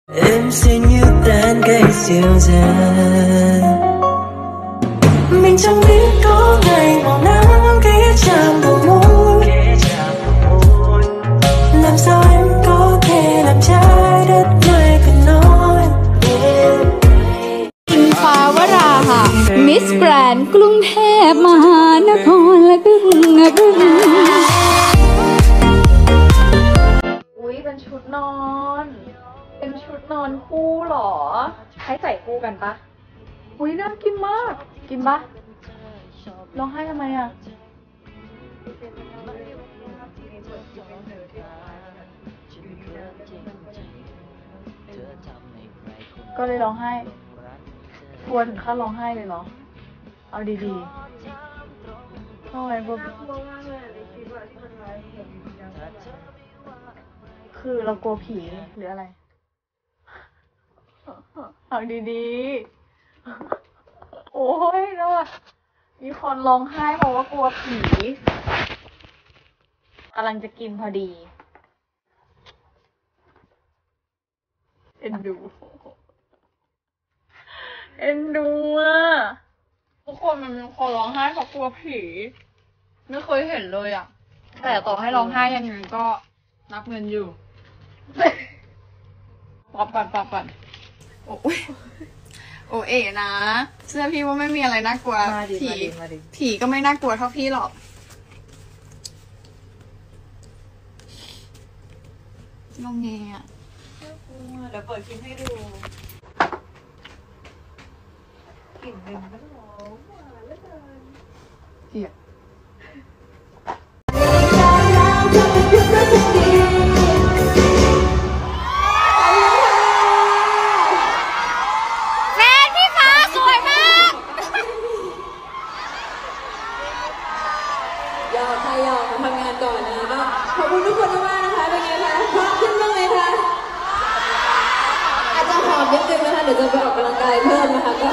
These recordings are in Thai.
Em xin như tan cây siêu dần. Mình chẳng biết có ngày màu nắng ghé chạm vào môi. Làm sao em có thể làm trái đất này cần nói. อิงฟ้าวราค่ะมิสแกรนด์กรุงเทพมหานครและบึ้งอุ๊ยเป็นชุดนอน เป็นชุดนอนคู่หรอให้ใส่คู่กันปะอุ๊ยน่ากินมากกินปะร้องไห้ทำไมอ่ะก็เลยร้องไห้กลัวถึงขั้นร้องไห้เลยเหรอเอาดีๆทำไมกลัวคือเรากลัวผีหรืออะไรเอาดีๆโอ้ยแล้วอ่ะมีคนร้องไห้เพราะว่ากลัวผีกำลังจะกินพอดีเอ็นดูอ่ะทุกคนมันมีคนร้องไห้เพราะกลัวผีไม่เคยเห็นเลยอ่ะแต่ต่อให้ร้องไห้ยังไงก็นับเงินอยู่ปอบก่อนโอ้ยโอเอ๋นะเชื่อพี่ว่าไม่มีอะไรน่ากลัวผีก็ไม่น่ากลัวเท่าพี่หรอกลงเงี้ยเดี๋ยวเปิดคลิปให้ดูกลิ่นเป็นมันหอมหวานเหลือเกินเหี้ยยอมมาทำงานก่อนนะก็ขอบคุณทุกคนมากนะคะเป็นไงคะพร้อมขึ้นบ้างไหมคะอาจจะหอมนิดนึงนะคะเดี๋ยวจะไปออกกำลังกายเพิ่มนะคะก็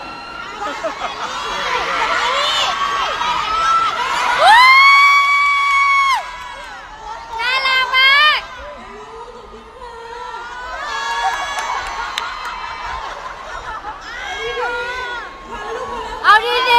น่ารักมากเอาดีๆ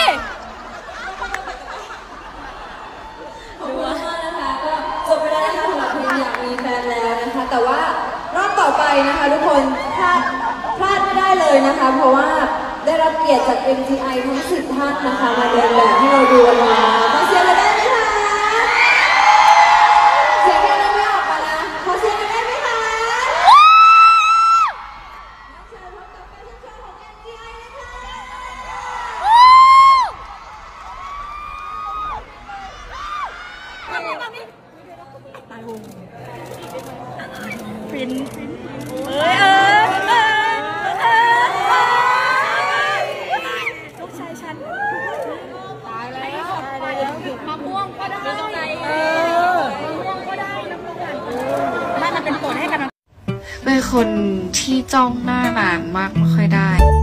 จบไปแล้วนะคะสำหรับเพลงอยากมีแฟนแล้วนะคะแต่ว่ารอบต่อไปนะคะทุกคนพลาดไม่ได้เลยนะคะเพราะว่าได้รับเกียรติจาก MGI ทั้ง10 ท่านนะคะมาเดินแบบให้เราดูกันมาขอเสียงกันได้ไหมคะเสียงแค่นั้นไม่ออกมานะขอเสียงกันได้ไหมคะเชิญพบกับแฟชั่นโชว์ของ MGI เลยค่ะฟินลูกชายฉันตายแล้วมะม่วงก็ได้มะม่วงก็ได้น้ำมันเป็นผลให้กันเป็นคนที่จ้องหน้านานมากไม่ค่อยได้